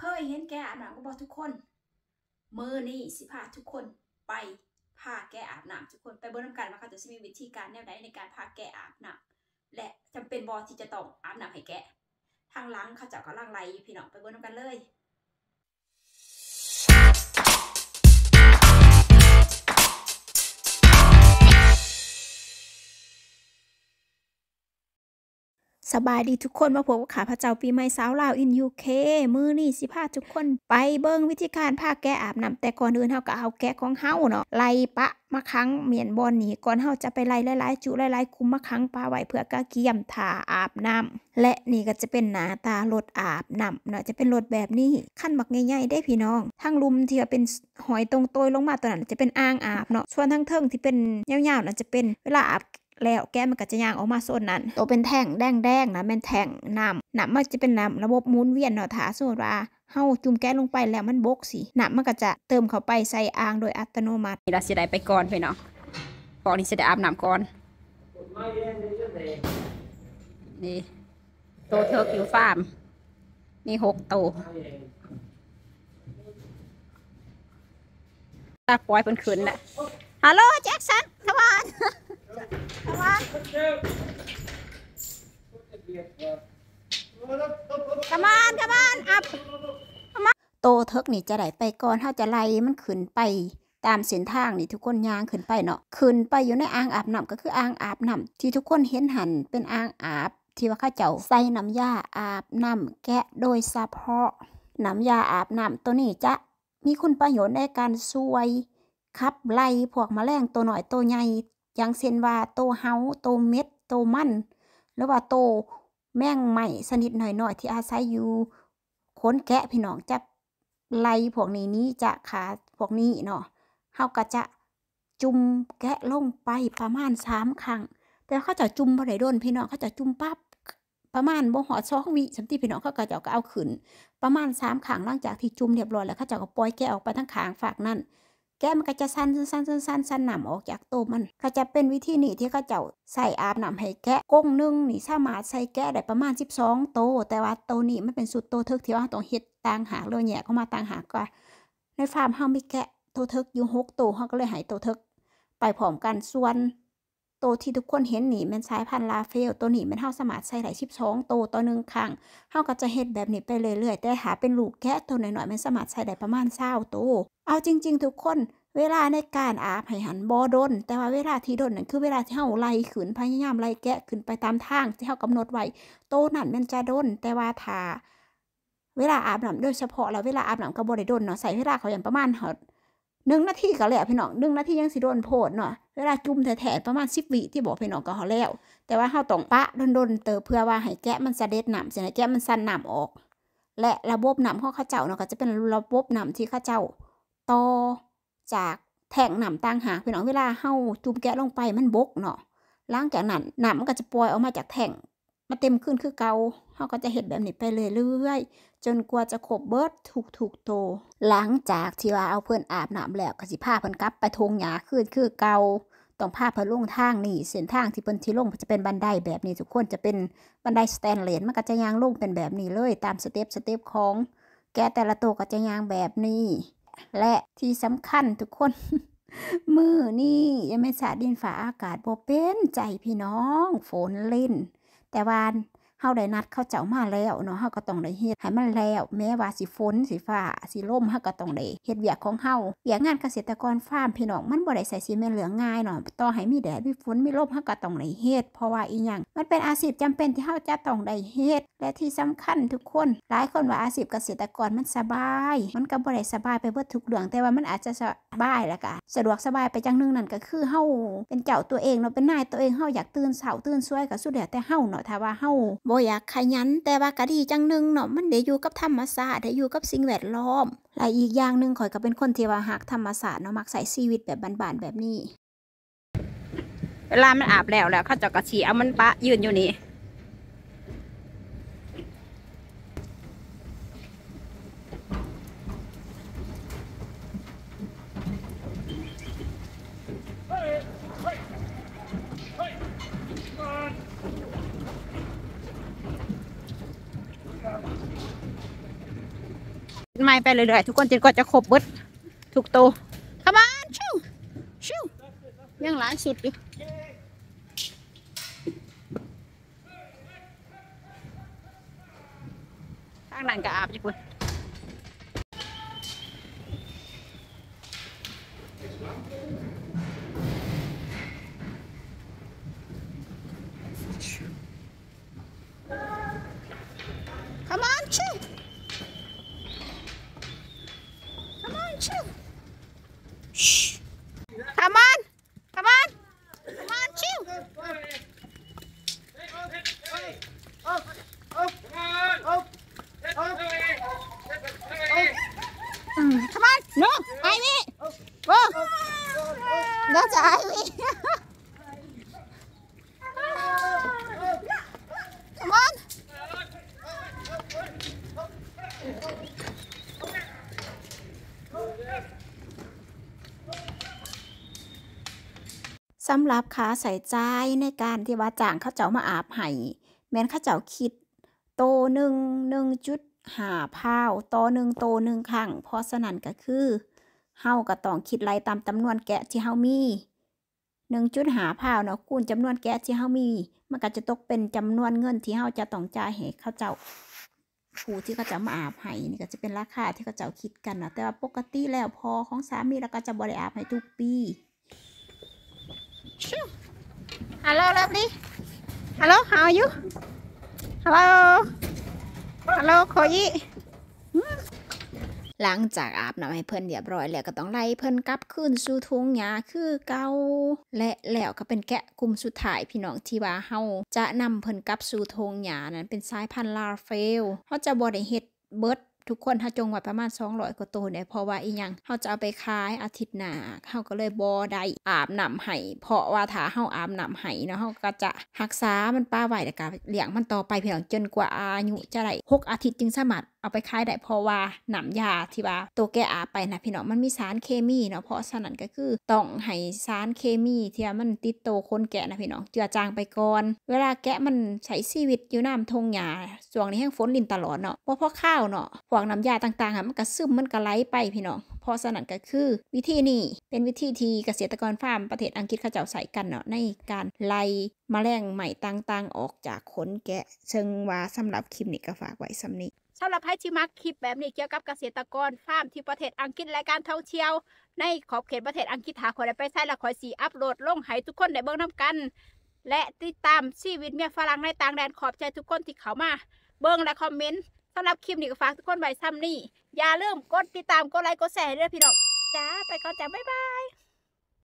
ยเห็นแกอาบน้ำก็บอกทุกคนมือนี่สิพาทุกคนไปพาแกอาบน้ำทุกคนไปเบิ่งน้ำกันว่าเขาจะมีวิธีการแนวใดในการพาแกอาบน้ำและจำเป็นบอที่จะต้องอาบน้ำให้แกทางหลังเขาจะกำลังไล่พี่น้องไปเบิ่งน้ำกันเลยสบายดีทุกคนมาพบกับข้าพเจ้าปีใหม่สาวลาวอินยูเคมื้อนี้สิพาทุกคนไปเบิ่งวิธีการพาแกะอาบน้ำแต่ก่อนอื่นเฮาก็เอาแกะของเฮาเนาะไล่ปะมาขังเมียนบอนนี้ก่อนเฮาจะไปไล่หลายๆจุหลายๆคุมมาขังปลาไว้เพื่อกะเกียมท่าอาบน้ำและนี่ก็จะเป็นหน้าตารถอาบน้ำเนาะจะเป็นรถแบบนี้คันบักใหญ่ๆได้พี่น้องทั้งลุมที่เป็นหอยตรงโตยลงมาตัวนั้นจะเป็นอ่างอาบเนาะส่วนทั้งเทิงที่เป็นยาวๆนั่นจะเป็นเวลาอาบแล้วแก้มันก็จะย่างออกมาโซนนั้นตัวเป็นแท่งแดงๆนะแม่นแท่งน้ำมันจะเป็นน้ำระบบหมุนเวียนเนาะถ้าสมมติว่าเฮาจุ่มแก้ลงไปแล้วมันบกสิน้ำมันก็จะเติมเข้าไปใส่อ่างโดยอัตโนมัตินี่เราสิได้ไปก่อนพี่น้องพอนี้สิได้อาบน้ำก่อนนี่โตเทอร์คิวฟาร์มนี่6 ตัวตาปล่อยเพิ่นขึ้นแหละฮัลโหลแจ็คสันcome on come on up โตเทิกนี่จะได้ไปก่อนเฮาจะไล่มันขึ้นไปตามเส้นทางนี่ทุกคนย่างขึ้นไปเนาะขึ้นไปอยู่ในอ่างอาบน้ำก็คืออ่างอาบน้ำที่ทุกคนเห็นหันเป็นอ่างอาบที่ว่าเขาเจ้าใส่น้ำยาอาบน้ำแกะโดยเฉพาะน้ำยาอาบน้ำตัวนี้จะมีคุณประโยชน์ในการช่วยขับไล่พวกแมลงตัวหน่อยตัวใหญ่อย่างเช่นว่าโตเฮาโตเม็ดโตมันหรือว่าโตแมงไหม้ชนิดหน่อยๆที่อาศัยอยู่ขนแกะพี่น้องจะไล่พวกนี้จะขาพวกนี้เนาะเฮาก็จะจุ่มแกะลงไปประมาณ3 ครั้งแต่เขาจะจุ่มบ่ได้โดนพี่น้องเขาจะจุ่มปั๊บประมาณบ่ฮอด2 วิสัมติพี่น้องเขาก็จะเอาขึ้นประมาณ3 ครั้งหลังจากที่จุ่มเรียบร้อยแล้วเขาจะก็ปล่อยแกะออกไปทั้งข้างฝากนั่นแกะมันก็จะสั่นน้ำออกจากตัวมันก็จะเป็นวิธีนี้ที่เขาเจ้าใส่อาบน้ำให้แกะก้งนึงนี่สามารถใส่แกะได้ประมาณ12 ตัวแต่ว่าตัวนี้มันเป็นสุดโตเทิกที่ว่าต้องเฮ็ดต่างหากเลยแยกออกมาต่างหากก็ในฟาร์มเฮามีแกะโตเทิกอยู่6 ตัวเฮาก็เลยให้โตเทิกไปพร้อมกันส่วนโตที่ทุกคนเห็นนี่มันสายพันธุ์ลาเฟลตัวนี้มันเฮาสามารถใส่ได้12 ตัวต่อ1 ครั้งเฮาก็จะเฮ็ดแบบนี้ไปเรื่อยๆแต่หาเป็นลูกแกะตัวน้อยๆมันสามารถใส่ได้ประมาณ20 ตัวเอาจริงๆทุกคนเวลาในการอาบให้หันบ่ดนแต่ว่าเวลาที่ดนนั่นคือเวลาที่เฮาไล่ขึ้นพยายามไล่แกะขึ้นไปตามทางที่เฮากำหนดไว้โตนั่นมันจะดนแต่ว่าถ้าเวลาอาบน้ำโดยเฉพาะแล้วเวลาอาบน้ำก็บ่ได้ดนเนาะใส่เวลาเขาอย่างประมาณ1 นาทีก็แล้วพี่น้อง1 นาทียังสิโดนโพดเนาะเวลาจุ่มแท้ๆประมาณ10 วิที่บอกพี่น้องก็เฮาแล้วแต่ว่าเฮาต้องปะดนๆเติบเพื่อว่าให้แกะมันเสด็จน้ำสิให้แกะมันสั่นน้ำออกและระบบน้ำของเขาเจ้าเนาะก็จะเป็นระบบน้ำที่เขาเจ้าต่อจากแท่งน้ำต่างหากพี่น้องเวลาเฮาจุ่มแกะลงไปมันบกเนาะหลังจากนั้นน้ำมันก็จะปล่อยออกมาจากแท่งมาเต็มขึ้นคือเก่าเฮาก็จะเฮ็ดแบบนี้ไปเรื่อยๆจนกว่าจะครบเบิดทุกโตหลังจากที่ว่าเอาเพิ่นอาบน้ำแล้วก็สิพาเพิ่นกลับไปทงหญ้าคือเก่าต้องพาเพิ่นลงทางนี่เส้นทางที่เพิ่นสิลงจะเป็นบันไดแบบนี้ทุกคนจะเป็นบันไดสแตนเลสมันก็จะย่างลงเป็นแบบนี้เลยตามสเต็ปของแกะแต่ละตัวก็จะย่างแบบนี้และที่สำคัญทุกคน มื้อนี้ยังไม่สาดินฟ้าอากาศบ่เป็นใจพี่น้องฝนลิ่นแต่ว่าเฮาได้นัดเขาเจ้ามาแล้วเนาะเฮาก็ต้องได้เฮ็ดให้มันแล้วแม้ว่าสิฝนสิฟ้าสิลมเฮาก็ต้องได้เฮ็ดเวียกของเฮาเวียกงานเกษตรกรฟาร์มพี่น้องมันบ่ได้ใส่สิแม่นเหลืองง่ายเนาะต่อให้มีแดดมีฝนมีลมเฮาก็ต้องได้เฮ็ดเพราะว่าอีหยังมันเป็นอาชีพจำเป็นที่เฮาจะต้องได้เฮ็ดและที่สำคัญทุกคนหลายคนว่าอาชีพเกษตรกรมันสบายมันก็บ่ได้สบายไปเบิดทุกเรื่องแต่ว่ามันอาจจะสบายแล้วก็สะดวกสบายไปจังนึงนั่นก็คือเฮาเป็นเจ้าตัวเองเนาะเป็นนายตัวเองเฮาอยากตื่นเช้าตื่นสวยก็สุดแล้วแต่เฮาเนาะถ้าว่าเฮาบ่อยากขยันแต่ว่าก็ดีจังนึงเนาะมันได้อยู่กับธรรมชาติได้อยู่กับสิ่งแวดล้อมและอีกอย่างนึงข่อยก็เป็นคนที่ว่ารักธรรมชาติเนาะมักใช้ชีวิตแบบบ้านๆแบบนี้เวลามันอาบแล้วเขาเจ้าก็สิเอามันปะยืนอยู่นี่ไม่ไปเรื่อยๆทุกคนจนกว่าจะครบเบิดทุกตัวขมานชิวชิวยังหลายสุดอยู่ทางนั้นก็อาบอยู่คุณCome on, chill. Come on, chill. Shh. Come on. Come on. Come on, chill. Come on. No, Ivy. Go. That's Ivy. Come on. สำหรับค่าใส่ใจในการที่ว่าจ้างเขาเจ้ามาอาบให้แม้นเขาเจ้าคิดโตหนึ่ง1.5 พาวต่อ1 โต 1 ครั้งเพราะฉะนั้นก็คือเฮาก็ต้องคิดไล่ตามจำนวนแกะที่เฮามี 1.5 พาวเนาะคูณจำนวนแกะที่เฮามีมันก็จะตกเป็นจำนวนเงินที่เฮาจะต้องจ่ายให้เขาเจ้าผู้ที่เขาจะมาอาบให้นี่ก็จะเป็นราคาที่เขาเจ้าคิดกันนะแต่ว่าปกติแล้วพอของสามีแล้วก็จะบ่ได้อาบให้ทุกปีHello, lovely. Hello, how are you? Hello. Hello, Koyi. หลังจากอาบน้ำให้เพิ่นเรียบร้อยแล้วก็ต้องไล่เพิ่นกลับคืนสู่ทุ่งหญ้าคือเก่าและแล้วก็เป็นแกะกลุ่มสุดท้ายพี่น้องที่ว่าเฮาจะนำเพิ่นกลับสู่ทุ่งหญ้านั้นเป็นสายพันธุ์ลาเฟลเฮาจะบ่ได้เฮ็ดเบิดทุกคนเฮาจงไว้ประมาณ200 กว่าตัวเนี่ยเพราะว่าอีหยังเฮาจะเอาไปขายอาทิตย์หน้าเฮาก็เลยบ่ได้อาบน้ำให้เพราะว่าถ้าเฮาอาบน้ำให้เนาะเฮาก็จะรักษามันป้าไว้แล้วก็เลี้ยงมันต่อไปพี่น้องจนกว่าอายุจะได้6 อาทิตย์จึงสามารถเอาไปขายได้เพราะว่าน้ำยาที่ว่าตัวแกอาบไปนะพี่น้องมันมีสารเคมีเนาะเพราะฉะนั้นก็คือต้องให้สารเคมีที่ว่ามันติดตัวคนแกะนะพี่น้องเจือจางไปก่อนเวลาแกะมันใช้ชีวิตอยู่น้ำทงหญ้าช่วงนี้แห้งฝนลิ้นตลอดเนาะเพราะข้าวเนาะพวกน้ำยาต่างๆมันก็ซึมมันก็ไหลไปพี่น้องเพราะฉะนั้นก็คือวิธีนี้เป็นวิธีที่เกษตรกรฟาร์มประเทศอังกฤษเขาเจ้าใส่กันเนาะในการไล่แมลงใหม่ต่างๆออกจากขนแกะซึ่งว่าสำหรับคลิปนี้ก็ฝากไว้สำนี้สำหรับให้ที่มักคลิปแบบนี้เกี่ยวกับเกษตรกรฟาร์มที่ประเทศอังกฤษและการท่องเที่ยวในขอบเขตประเทศอังกฤษหาคนได้ไปใช้และคอยสีอัปโหลดลงให้ทุกคนได้เบิ่งนำกันและติดตามชีวิตเมียฝรั่งในต่างแดนขอบใจทุกคนที่เข้ามาเบิ่งและคอมเมนต์สำหรับคลิปนี้ก็ฝากทุกคนไว้ซ้ำนี่อย่าลืมกดติดตามกดไลค์กดแชร์ด้วยพี่น้องจ้าไปก่อนจ้าบ๊ายบาย